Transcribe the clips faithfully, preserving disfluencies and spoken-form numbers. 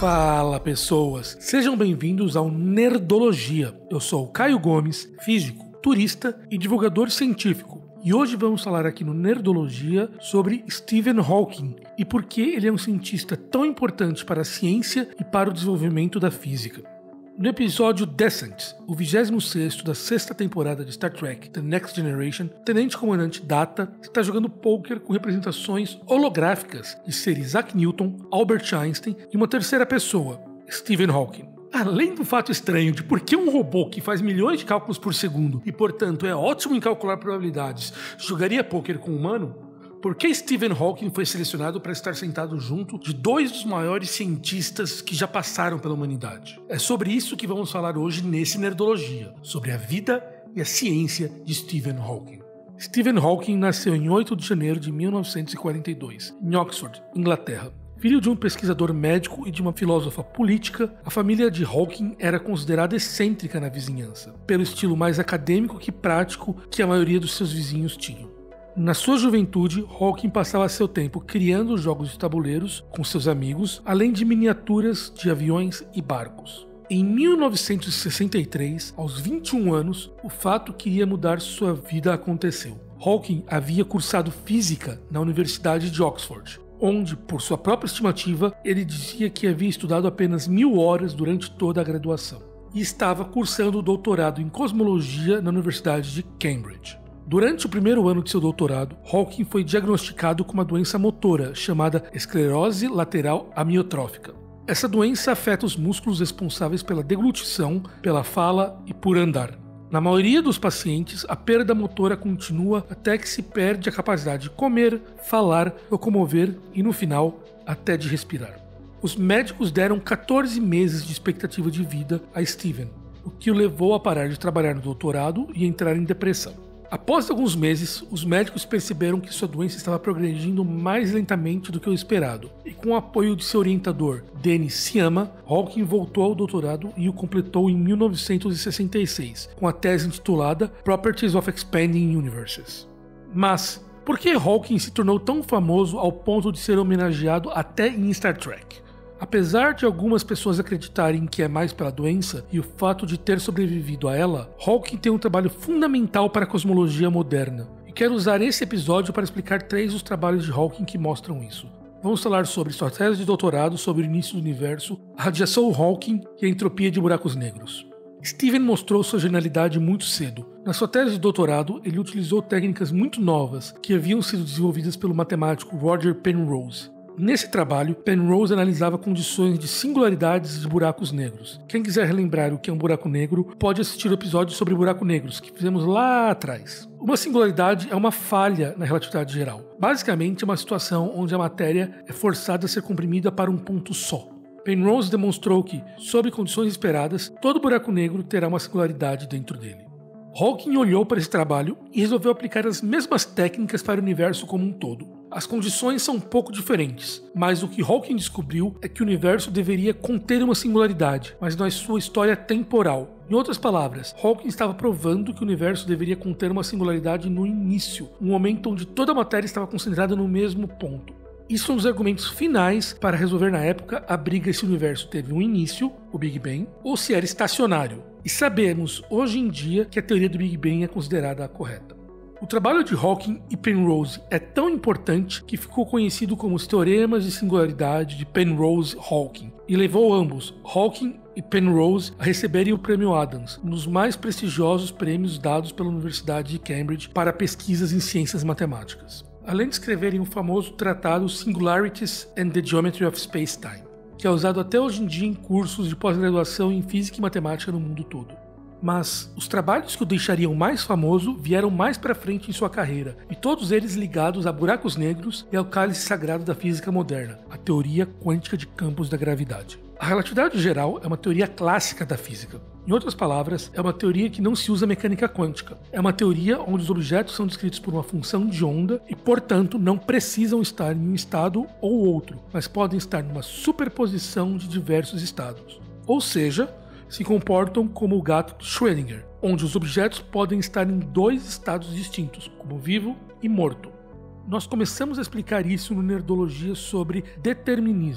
Fala pessoas, sejam bem-vindos ao Nerdologia. Eu sou o Caio Gomes, físico, turista e divulgador científico. E hoje vamos falar aqui no Nerdologia sobre Stephen Hawking e por que ele é um cientista tão importante para a ciência e para o desenvolvimento da física. No episódio Descent, o vigésimo sexto da sexta temporada de Star Trek The Next Generation, o Tenente Comandante Data está jogando pôquer com representações holográficas de ser Isaac Newton, Albert Einstein e uma terceira pessoa, Stephen Hawking. Além do fato estranho de por que um robô que faz milhões de cálculos por segundo e, portanto, é ótimo em calcular probabilidades, jogaria pôquer com um humano, por que Stephen Hawking foi selecionado para estar sentado junto de dois dos maiores cientistas que já passaram pela humanidade? É sobre isso que vamos falar hoje nesse Nerdologia, sobre a vida e a ciência de Stephen Hawking. Stephen Hawking nasceu em oito de janeiro de mil novecentos e quarenta e dois, em Oxford, Inglaterra. Filho de um pesquisador médico e de uma filósofa política, a família de Hawking era considerada excêntrica na vizinhança, pelo estilo mais acadêmico que prático que a maioria dos seus vizinhos tinham. Na sua juventude, Hawking passava seu tempo criando jogos de tabuleiros com seus amigos, além de miniaturas de aviões e barcos. Em mil novecentos e sessenta e três, aos vinte e um anos, o fato que iria mudar sua vida aconteceu. Hawking havia cursado física na Universidade de Oxford, onde, por sua própria estimativa, ele dizia que havia estudado apenas mil horas durante toda a graduação, e estava cursando o doutorado em cosmologia na Universidade de Cambridge. Durante o primeiro ano de seu doutorado, Hawking foi diagnosticado com uma doença motora chamada esclerose lateral amiotrófica. Essa doença afeta os músculos responsáveis pela deglutição, pela fala e por andar. Na maioria dos pacientes, a perda motora continua até que se perde a capacidade de comer, falar, locomover e, no final, até de respirar. Os médicos deram catorze meses de expectativa de vida a Stephen, o que o levou a parar de trabalhar no doutorado e entrar em depressão. Após alguns meses, os médicos perceberam que sua doença estava progredindo mais lentamente do que o esperado, e com o apoio de seu orientador, Dennis Sciama, Hawking voltou ao doutorado e o completou em mil novecentos e sessenta e seis, com a tese intitulada Properties of Expanding Universes. Mas, por que Hawking se tornou tão famoso ao ponto de ser homenageado até em Star Trek? Apesar de algumas pessoas acreditarem que é mais pela doença e o fato de ter sobrevivido a ela, Hawking tem um trabalho fundamental para a cosmologia moderna. E quero usar esse episódio para explicar três dos trabalhos de Hawking que mostram isso. Vamos falar sobre sua tese de doutorado sobre o início do universo, a radiação Hawking e a entropia de buracos negros. Stephen mostrou sua genialidade muito cedo. Na sua tese de doutorado, ele utilizou técnicas muito novas que haviam sido desenvolvidas pelo matemático Roger Penrose. Nesse trabalho, Penrose analisava condições de singularidades de buracos negros. Quem quiser relembrar o que é um buraco negro, pode assistir o episódio sobre buracos negros, que fizemos lá atrás. Uma singularidade é uma falha na relatividade geral. Basicamente, é uma situação onde a matéria é forçada a ser comprimida para um ponto só. Penrose demonstrou que, sob condições esperadas, todo buraco negro terá uma singularidade dentro dele. Hawking olhou para esse trabalho e resolveu aplicar as mesmas técnicas para o universo como um todo. As condições são um pouco diferentes, mas o que Hawking descobriu é que o universo deveria conter uma singularidade, mas não é sua história temporal. Em outras palavras, Hawking estava provando que o universo deveria conter uma singularidade no início, um momento onde toda a matéria estava concentrada no mesmo ponto. Isso são os argumentos finais para resolver na época a briga se o universo teve um início, o Big Bang, ou se era estacionário. E sabemos, hoje em dia, que a teoria do Big Bang é considerada a correta. O trabalho de Hawking e Penrose é tão importante que ficou conhecido como os Teoremas de Singularidade de Penrose-Hawking, e levou ambos, Hawking e Penrose, a receberem o Prêmio Adams, um dos mais prestigiosos prêmios dados pela Universidade de Cambridge para pesquisas em ciências matemáticas. Além de escreverem o famoso tratado Singularities and the Geometry of Space-Time, que é usado até hoje em dia em cursos de pós-graduação em física e matemática no mundo todo. Mas os trabalhos que o deixariam mais famoso vieram mais para frente em sua carreira, e todos eles ligados a buracos negros e ao cálice sagrado da física moderna, a teoria quântica de campos da gravidade. A relatividade geral é uma teoria clássica da física. Em outras palavras, é uma teoria que não se usa mecânica quântica. É uma teoria onde os objetos são descritos por uma função de onda e, portanto, não precisam estar em um estado ou outro, mas podem estar numa superposição de diversos estados. Ou seja, se comportam como o gato de Schrödinger, onde os objetos podem estar em dois estados distintos, como vivo e morto. Nós começamos a explicar isso no Nerdologia sobre determinismo.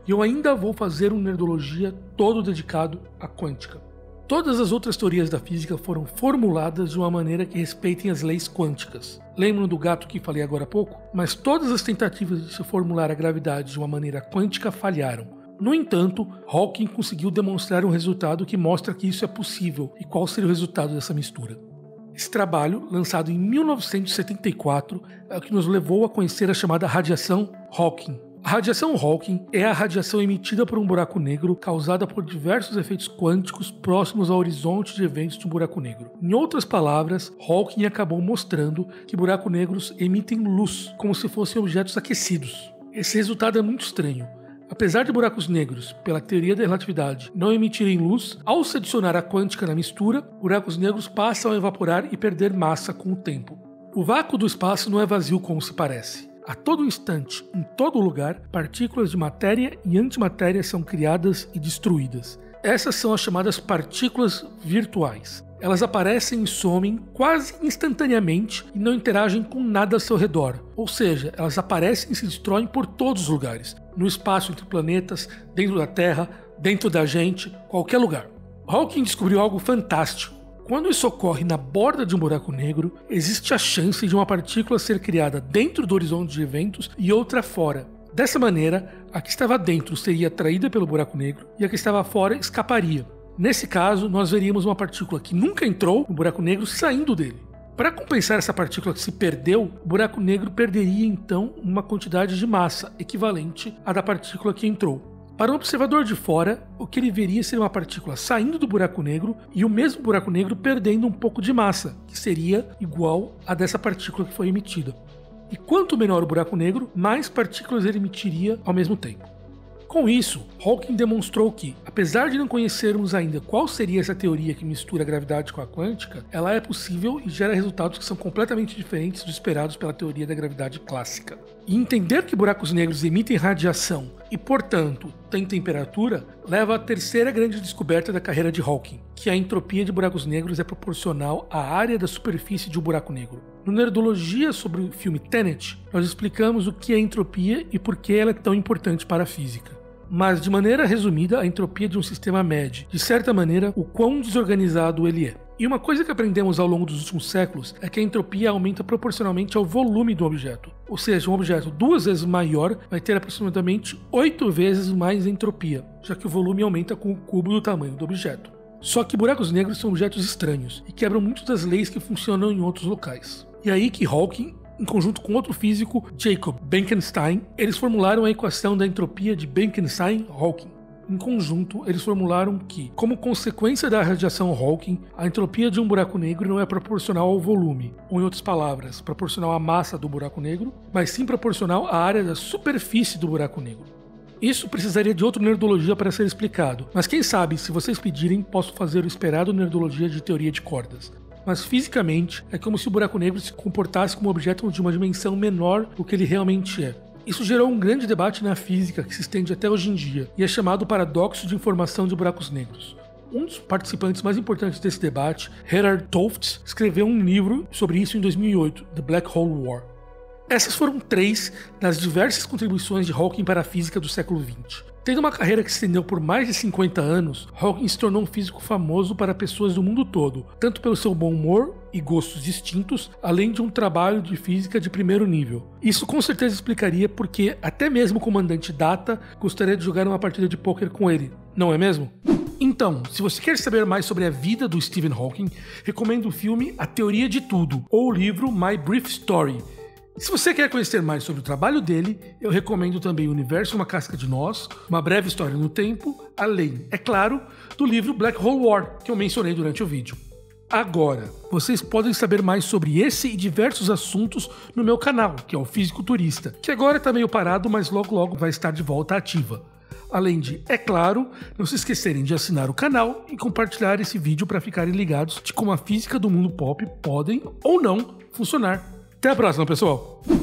E eu ainda vou fazer um Nerdologia todo dedicado à quântica. Todas as outras teorias da física foram formuladas de uma maneira que respeitem as leis quânticas. Lembram do gato que falei agora há pouco? Mas todas as tentativas de se formular a gravidade de uma maneira quântica falharam. No entanto, Hawking conseguiu demonstrar um resultado que mostra que isso é possível e qual seria o resultado dessa mistura. Esse trabalho, lançado em mil novecentos e setenta e quatro, é o que nos levou a conhecer a chamada radiação Hawking. A radiação Hawking é a radiação emitida por um buraco negro causada por diversos efeitos quânticos próximos ao horizonte de eventos de um buraco negro. Em outras palavras, Hawking acabou mostrando que buracos negros emitem luz, como se fossem objetos aquecidos. Esse resultado é muito estranho. Apesar de buracos negros, pela teoria da relatividade, não emitirem luz, ao se adicionar a quântica na mistura, buracos negros passam a evaporar e perder massa com o tempo. O vácuo do espaço não é vazio como se parece. A todo instante, em todo lugar, partículas de matéria e antimatéria são criadas e destruídas. Essas são as chamadas partículas virtuais. Elas aparecem e somem quase instantaneamente e não interagem com nada ao seu redor. Ou seja, elas aparecem e se destroem por todos os lugares. No espaço entre planetas, dentro da Terra, dentro da gente, qualquer lugar. Hawking descobriu algo fantástico. Quando isso ocorre na borda de um buraco negro, existe a chance de uma partícula ser criada dentro do horizonte de eventos e outra fora. Dessa maneira, a que estava dentro seria atraída pelo buraco negro e a que estava fora escaparia. Nesse caso, nós veríamos uma partícula que nunca entrou no buraco negro saindo dele. Para compensar essa partícula que se perdeu, o buraco negro perderia então uma quantidade de massa equivalente à da partícula que entrou. Para um observador de fora, o que ele veria seria uma partícula saindo do buraco negro e o mesmo buraco negro perdendo um pouco de massa, que seria igual a dessa partícula que foi emitida. E quanto menor o buraco negro, mais partículas ele emitiria ao mesmo tempo. Com isso, Hawking demonstrou que, apesar de não conhecermos ainda qual seria essa teoria que mistura a gravidade com a quântica, ela é possível e gera resultados que são completamente diferentes dos esperados pela teoria da gravidade clássica. E entender que buracos negros emitem radiação e, portanto, têm temperatura, leva à terceira grande descoberta da carreira de Hawking, que a entropia de buracos negros é proporcional à área da superfície de um buraco negro. No Nerdologia sobre o filme Tenet, nós explicamos o que é entropia e por que ela é tão importante para a física. Mas, de maneira resumida, a entropia de um sistema mede, de certa maneira, o quão desorganizado ele é. E uma coisa que aprendemos ao longo dos últimos séculos é que a entropia aumenta proporcionalmente ao volume do objeto. Ou seja, um objeto duas vezes maior vai ter aproximadamente oito vezes mais entropia, já que o volume aumenta com o cubo do tamanho do objeto. Só que buracos negros são objetos estranhos e quebram muitas das leis que funcionam em outros locais. E aí que Hawking, em conjunto com outro físico, Jacob Bekenstein, eles formularam a equação da entropia de Bekenstein-Hawking. Em conjunto, eles formularam que, como consequência da radiação Hawking, a entropia de um buraco negro não é proporcional ao volume, ou em outras palavras, proporcional à massa do buraco negro, mas sim proporcional à área da superfície do buraco negro. Isso precisaria de outro Nerdologia para ser explicado, mas quem sabe, se vocês pedirem, posso fazer o esperado Nerdologia de teoria de cordas. Mas fisicamente, é como se o buraco negro se comportasse como um objeto de uma dimensão menor do que ele realmente é. Isso gerou um grande debate na física que se estende até hoje em dia, e é chamado paradoxo de informação de buracos negros. Um dos participantes mais importantes desse debate, Gerhard Tofts, escreveu um livro sobre isso em dois mil e oito, The Black Hole War. Essas foram três das diversas contribuições de Hawking para a física do século vinte. Tendo uma carreira que se estendeu por mais de cinquenta anos, Hawking se tornou um físico famoso para pessoas do mundo todo, tanto pelo seu bom humor e gostos distintos, além de um trabalho de física de primeiro nível. Isso com certeza explicaria porque até mesmo o comandante Data gostaria de jogar uma partida de pôquer com ele, não é mesmo? Então, se você quer saber mais sobre a vida do Stephen Hawking, recomendo o filme A Teoria de Tudo, ou o livro My Brief Story. Se você quer conhecer mais sobre o trabalho dele, eu recomendo também O Universo Uma Casca de Nós, Uma Breve História no Tempo, além, é claro, do livro Black Hole War, que eu mencionei durante o vídeo. Agora, vocês podem saber mais sobre esse e diversos assuntos no meu canal, que é o Físico Turista, que agora está meio parado, mas logo logo vai estar de volta ativa. Além de, é claro, não se esquecerem de assinar o canal e compartilhar esse vídeo para ficarem ligados de como a física do mundo pop podem ou não funcionar. Até a próxima, pessoal!